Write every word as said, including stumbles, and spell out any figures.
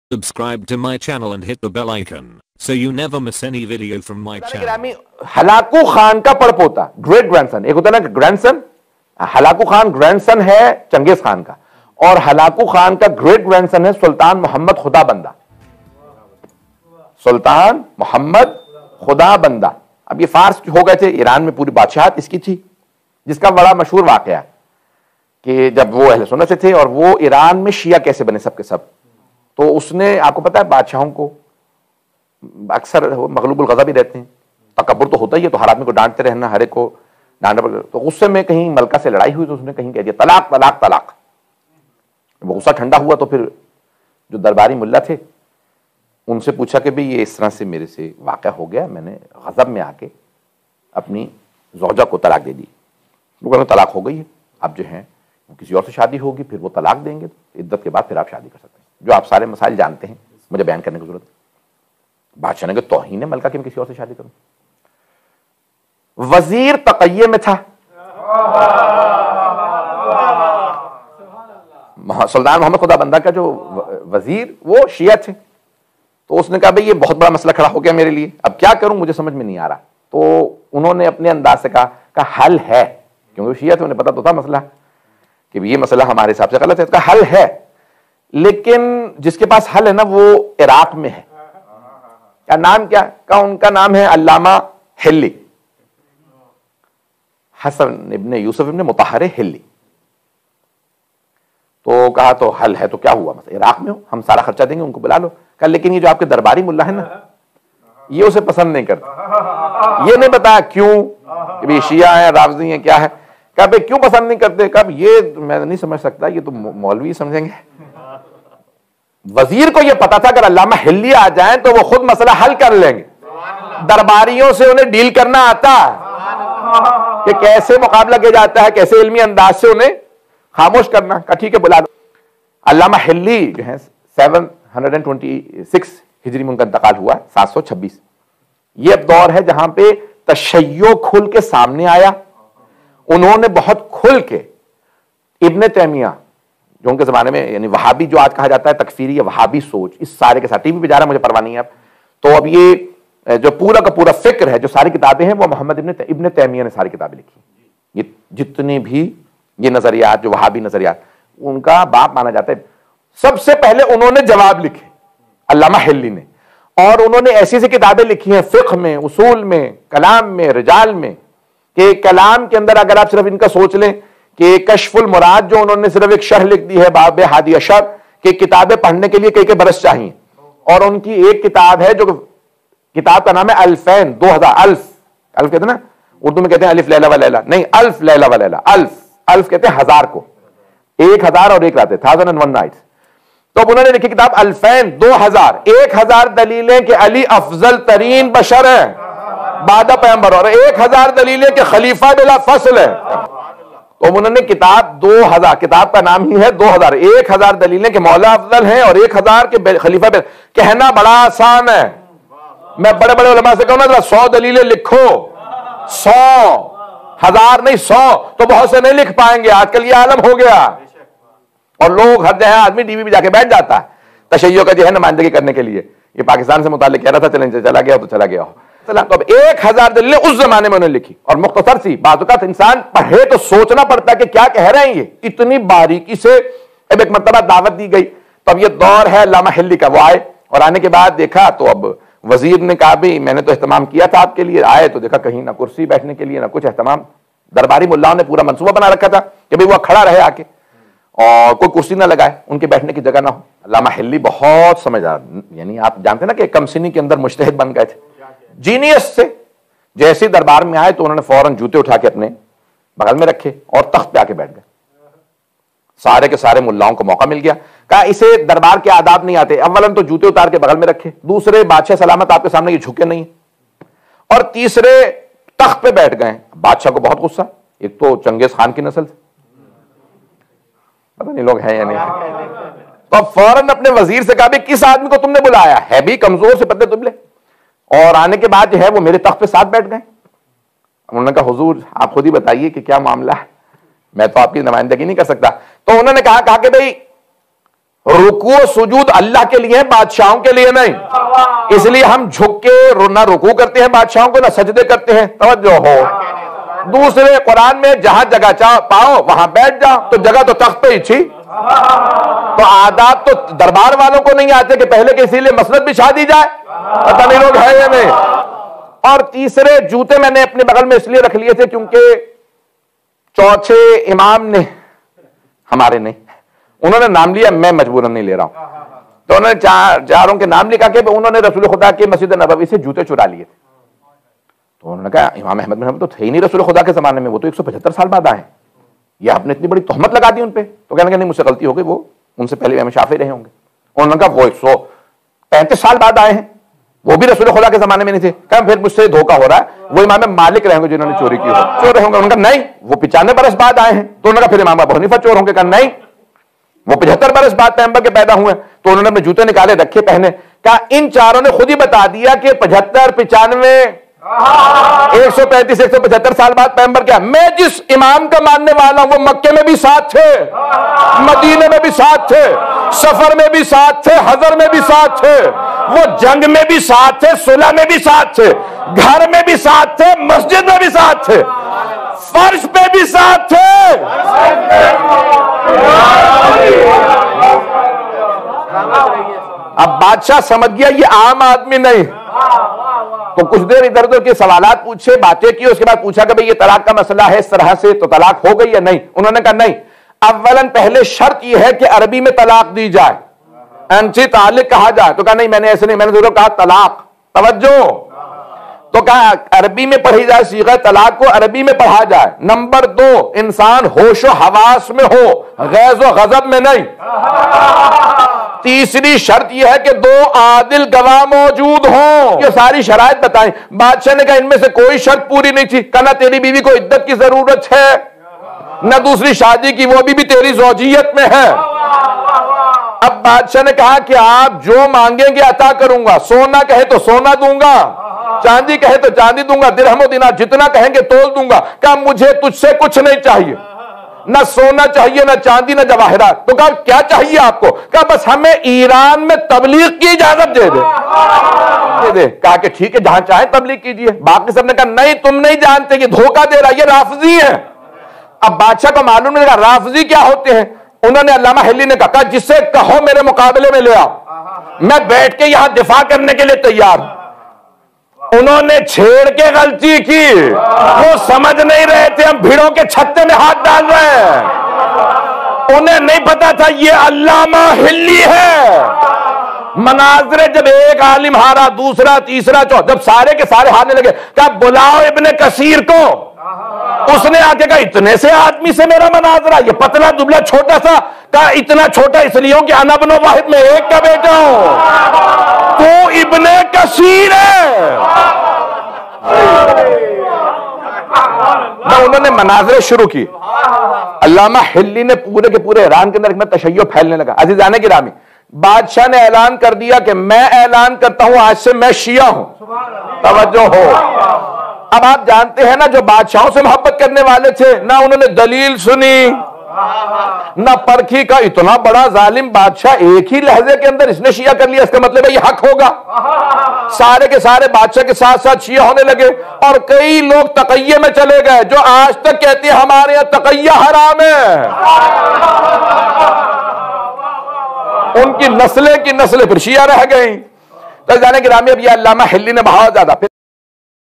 Subscribe to my channel and hit the bell icon so you never miss any video from my channel. Hulagu Khan का पड़पोता, great grandson, एक होता है ना grandson, Hulagu Khan grandson है Genghis Khan का, और Hulagu Khan का great grandson है सुल्तान मोहम्मद खुदाबंदा। सुल्तान मोहम्मद खुदाबंदा। अब ये फार्स हो गए थे, ईरान में पूरी बादशाहत इसकी थी, जिसका बड़ा मशहूर वाकया है कि जब वो अहले सुन्नत से थे और वो ईरान में शिया कैसे बने सब के सब, तो उसने, आपको पता है बादशाहों को अक्सर मगलूबुल गज़ब ही रहते हैं, तकब्बुर तो होता ही है, तो हर आदमी को डांटते रहना, हर एक को डांटना पड़ता। तो गुस्से में कहीं मलका से लड़ाई हुई तो उसने कहीं कह दिया तलाक तलाक तलाक। वो गुस्सा ठंडा हुआ तो फिर जो दरबारी मुल्ला थे उनसे पूछा कि भाई ये इस तरह से मेरे से वाक़या हो गया, मैंने गज़ब में आके अपनी ज़ौजा को तलाक दे दी। वो कहते तलाक हो गई है, अब जो है किसी और से शादी होगी, फिर वो तलाक देंगे, इद्दत के बाद फिर आप शादी कर सकते हैं। जो आप सारे मसाइल जानते हैं, मुझे बयान करने की जरूरत है। बादशाह ने कहा तौहीन है मलका कि मैं किसी और से शादी करूं। वजीर तकय्ये में था, सुल्तान मोहम्मद खुदाबंदा का जो वजीर वो शिया थे, तो उसने कहा भाई ये बहुत बड़ा मसला खड़ा हो गया मेरे लिए, अब क्या करूं मुझे समझ में नहीं आ रहा। तो उन्होंने अपने अंदाज से कहा का हल है, क्योंकि शिया थे, उन्हें पता तो था मसला कि ये मसला हमारे हिसाब से गलत है, इसका हल है, लेकिन जिसके पास हल है ना वो इराक में है। क्या नाम, क्या का उनका नाम है अल्लामा हिल्ली, हसन इब्ने यूसुफ इब्ने मुतहर हिल्ली। तो कहा तो हल है तो क्या हुआ, मतलब इराक में हो, हम सारा खर्चा देंगे, उनको बुला लो। कहा लेकिन ये जो आपके दरबारी मुल्ला है ना, ये उसे पसंद नहीं करते, ये नहीं बताया क्यों, कि भाई शिया है रावजी है क्या है। कहा भाई क्यों पसंद नहीं करते, कहा ये मैं नहीं समझ सकता, ये तो मौलवी समझेंगे। वजीर को यह पता था अगर अल्लामा हिल्ली आ जाएं तो वो खुद मसला हल कर लेंगे, दरबारियों से उन्हें डील करना आता है कि कैसे मुकाबला किया जाता है, कैसे इल्मी अंदाज से उन्हें खामोश करना। का ठीक है बुला लो। अल्लामा हिल्ली जो है सेवन हंड्रेड ट्वेंटी सिक्स हिजरी में उनका इंतकाल हुआ, सात सौ छब्बीस। यह दौर है जहां पे तशय्यो खुल के सामने आया। उन्होंने बहुत खुल के इब्ने तैमिया, जो उनके जमाने में यानी वहाबी जो आज कहा जाता है तकफीरी या वहाबी सोच, इस सारे के साथ टीवी पे जा रहा है, मुझे परवाह नहीं है अब। तो अब ये जो पूरा का पूरा फिक्र है, जो सारी किताबें हैं, वो मोहम्मद इब्ने इब्ने तैमिया ने सारी किताबें लिखी। ये जितने भी ये नजरियात, जो वहाबी नजरियात, उनका बाप माना जाता है। सबसे पहले उन्होंने जवाब लिखे अल्लामा हिल्ली ने, और उन्होंने ऐसी ऐसी किताबें लिखी हैं फिक्र में, उसूल में, कलाम में, रिजाल में, कि कलाम के अंदर अगर आप सिर्फ इनका सोच लें कि कशफुल मुराद जो उन्होंने सिर्फ एक शरह लिख दी है बाब हादी अशर, कि किताबें पढ़ने के लिए कई कई बरस चाहिए, और उनकी एक किताब है जो किताब का नाम है अल्फैन, दो हजार, अल्फ अल्फ कहते हैं ना, उर्दू में कहते हैं अलिफ लैला व लैला, नहीं अल्फ लैला व लैला, अल्फ अल्फ कहते हैं हजार को, एक हजार और एक रात, थाउजेंड एंड वन नाइट्स। तो अब उन्होंने लिखी किताब अल्फैन, दो हजार, एक हजार दलीलें कि अली अफजल तरीन बशर है बादा पैगंबर, और एक हजार दलीलें कि खलीफा बिला फसल है। तो उन्होंने किताब दो हजार, किताब का नाम ही है दो हजार, एक हजार दलीलें कि मौला अफजल हैं और एक हजार के खलीफा बिला। कहना बड़ा आसान है, मैं बड़े बड़े उलमा से कहूँ ना सौ दलीलें लिखो, सौ, हजार नहीं सौ, तो बहुत से नहीं लिख पाएंगे, आजकल ये आलम हो गया, और लोग हर जगह आदमी टीवी पे जाके बैठ जाता है तशय्यो का जो है नुमाइंदगी करने के लिए। ये पाकिस्तान से मुताल्लिक कह रहा था, चलें चला गया तो चला गया हो। तो अब एक हजार दलीलें उस जमाने में उन्होंने लिखी, और मुख्तसर सी बात, इंसान पढ़े तो सोचना पड़ता है कि क्या कह रहे हैं ये, इतनी बारीकी से। अब एक मर्तबा दावत दी गई, तो अब ये दौर है अल्लामा हिल्ली का। वो आए, और आने के बाद देखा तो अब वजीर ने कहा भाई मैंने तो एहतमाम किया था आपके लिए, आए तो देखा कहीं ना कुर्सी बैठने के लिए ना कुछ एहतमाम। दरबारी मुल्लाओं ने पूरा मंसूबा बना रखा था कि भाई वो खड़ा रहे आके, और कोई कुर्सी ना लगाए, उनके बैठने की जगह ना हो। अल्लामा हिल्ली बहुत समझदार, यानी आप जानते ना कि कमसिनी के अंदर मुज्तहिद बन गए थे, जीनियस से। जैसे दरबार में आए तो उन्होंने फौरन जूते उठा के अपने बगल में रखे और तख्त पे आके बैठ गए। सारे के सारे मुल्लाओं को मौका मिल गया। कहा इसे दरबार के आदाब नहीं आते, अव्वलन तो जूते उतार के बगल में रखे, दूसरे बादशाह सलामत आपके सामने ये झुके नहीं, और तीसरे तख्त पे बैठ गए। बादशाह को बहुत गुस्सा, एक तो चंगेज खान की नस्ल से, पता नहीं लोग हैं या नहीं। तो अब फौरन अपने वजीर से कहा भी किस आदमी को तुमने बुलाया है, भी कमजोर से पतले दुबले, और आने के बाद जो है वो मेरे तख्त पे साथ बैठ गए। उन्होंने कहा हुजूर आप खुद ही बताइए कि क्या मामला है, मैं तो आपकी नुमाइंदगी नहीं कर सकता। तो उन्होंने कहा कहा कि भाई रुकू और सुजूद अल्लाह के लिए है, बादशाहों के लिए नहीं। इसलिए हम झुक के ना रुकू करते हैं बादशाहों को, ना सजदे करते हैं। तवज्जो हो। दूसरे कुरान में जहां जगह चाह पाओ वहां बैठ जाओ, तो जगह तो तख्त पे ही थी। तो आदाब तो दरबार वालों को नहीं आते कि पहले के इसीलिए मसनद बिछा दी जाए, पता नहीं लोग है या नहीं। और तीसरे जूते मैंने अपने बगल में इसलिए रख लिए थे क्योंकि चौथे इमाम ने, हमारे नहीं, उन्होंने नाम लिया, मैं मजबूरन नहीं ले रहा हूं, तो उन्होंने चार चारों के नाम लिखा कि उन्होंने रसूल खुदा के मस्जिद नबवी से जूते चुरा लिए थे। तो उन्होंने कहा इमाम अहमद बिन हंबल तो थे ही नहीं रसूल खुदा के जमाने में, वो तो एक सौ पचहत्तर साल बाद आए, ये आपने इतनी बड़ी तोहमत लगा दी उन पे। तो कहने का नहीं, मुझसे गलती हो गई, वो उनसे पहले इमाम शाफी रहे होंगे। उन्होंने कहा वो एक सौ पैंतीस साल बाद आए हैं, वो भी रसूल खुदा के जमाने में नहीं थे। कहा फिर मुझसे धोखा हो रहा है, वो इमाम मालिक रहे होंगे जिन्होंने चोरी की हो, चोर रहे होंगे। उन्होंने कहा नहीं, वो पिचानवे बरस बाद आए हैं। तो उन्होंने कहा फिर इमाम अबू हनीफा चोर होंगे। कहा नहीं, वो पचहत्तर बरस बाद पैगंबर के पैदा हुए। तो उन्होंने अपने जूते निकाले, रखे, पहने। कहा इन चारों ने खुद ही बता दिया कि पचहत्तर, पिचानवे, एक सौ पैंतीस, एक सौ पचहत्तर साल बाद पैगंबर क्या। मैं जिस इमाम का मानने वाला हूं वो मक्के में भी साथ थे, मदीने में भी साथ थे, सफर में भी साथ थे, हजर में भी साथ थे, वो जंग में भी साथ थे, सुलह में भी साथ थे, घर में भी साथ थे, मस्जिद में भी साथ थे, फर्श पे भी साथ थे। अब बादशाह समझ गया ये आम आदमी नहीं, तो कुछ देर इधर उधर के सवालात पूछे, बातें की। उसके बाद पूछा कि भाई ये तलाक का मसला है इस तरह से, तो तलाक हो गई या नहीं। उन्होंने कहा नहीं, अव्वलन पहले शर्त यह है कि अरबी में तलाक दी जाए, अनसी तालिक कहा जाए। तो कहा नहीं, मैंने ऐसे नहीं, मैंने जरूर कहा तलाक। तवज्जो। तो कहा अरबी में पढ़ी जाए, सीगा तलाक को अरबी में पढ़ा जाए। नंबर दो, इंसान होशो हवास में हो, गैज़ो गजब में नहीं। तीसरी शर्त यह है कि दो आदिल गवाह मौजूद हों। ये सारी शराइत बताएं। बादशाह ने कहा इनमें से कोई शर्त पूरी नहीं थी। कहना तेरी बीवी को इद्दत की जरूरत है, न दूसरी शादी की, वो भी, भी तेरी ज़ौजियत में है। अब बादशाह ने कहा कि आप जो मांगेंगे अता करूंगा, सोना कहे तो सोना दूंगा, चांदी कहे तो चांदी दूंगा, दिरहम दिनार जितना कहेंगे तोल दूंगा। कहा मुझे तुझसे कुछ नहीं चाहिए, ना सोना चाहिए, ना चांदी, ना जवाहरात। तो कहा क्या चाहिए आपको। कहा बस हमें ईरान में तबलीग की इजाजत दे दे, दे दे। कहा कि ठीक है, जहां चाहे तबलीग कीजिए। बाकी सबने कहा नहीं, तुम नहीं जानते, ये धोखा दे रहा है, ये राफजी है। अब बादशाह को मालूम नहीं, राफजी क्या होते हैं। उन्होंने अल्लामा हिल्ली ने कहा जिससे कहो मेरे मुकाबले में ले आओ, मैं बैठ के यहां दिफा करने के लिए तैयार। उन्होंने छेड़ के गलती की, वो समझ नहीं रहे थे हम भीड़ों के छत्ते में हाथ डाल रहे हैं। उन्हें नहीं पता था ये अल्लामा हिल्ली है। मनाजरे जब एक आलिम हारा, दूसरा, तीसरा, चौथा, जब सारे के सारे हारने लगे, कहा बुलाओ इब्ने कसीर को। उसने आके कहा इतने से आदमी से मेरा मनाजरा, ये पतला दुबला छोटा सा। कहा इतना छोटा इसलिए हूं कि अना इब्न वाहिद में एक का बेटा हूं, तो इब्ने कसीर है। उन्होंने मनाजरे शुरू की। अल्लामा हिल्ली ने पूरे के पूरे ईरान के अंदर में तशय्यो फैलने लगा। अजीजाने गिरामी, बादशाह ने ऐलान कर दिया कि मैं ऐलान करता हूं आज से मैं शिया हूं। तवज्जो हो। अब आप जानते हैं ना, जो बादशाहों से मोहब्बत करने वाले थे ना, उन्होंने दलील सुनी ना परखी। का इतना बड़ा जालिम बादशाह एक ही लहजे के अंदर इसने शिया कर लिया, इसका मतलब है ये हक होगा। सारे के सारे बादशाह के साथ साथ शिया होने लगे, और कई लोग तकैये में चले गए जो आज तक कहते हैं हमारे यहां तकैया हराम है। उनकी नस्लें की नस्लें फिर शिया रह गई। तो जाने की रामी, अब ये अल्लामा हिल्ली ने बहुत ज्यादा